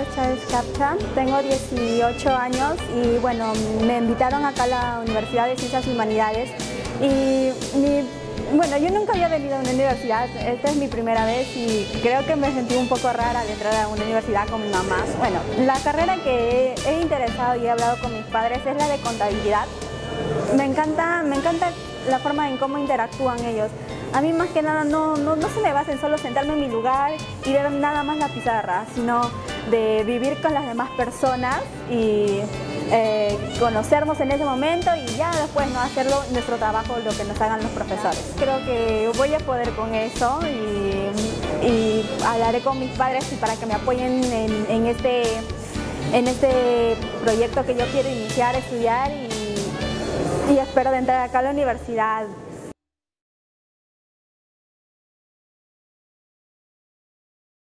es Chávez Capcha, tengo 18 años y bueno, me invitaron acá a la Universidad de Ciencias y Humanidades y bueno, yo nunca había venido a una universidad, esta es mi primera vez y creo que me sentí un poco rara al entrar a una universidad con mi mamá. Bueno, la carrera que he interesado y he hablado con mis padres es la de contabilidad. Me encanta la forma en cómo interactúan ellos. A mí más que nada no se me basa en solo sentarme en mi lugar y ver nada más la pizarra, sino de vivir con las demás personas y conocernos en ese momento y ya después no hacerlo nuestro trabajo, lo que nos hagan los profesores. Creo que voy a poder con eso y hablaré con mis padres para que me apoyen en este proyecto que yo quiero iniciar, estudiar y espero de entrar acá a la universidad.